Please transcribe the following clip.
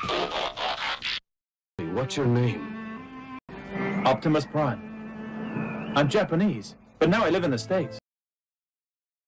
What's your name? Optimus Prime. I'm Japanese, but now I live in the States.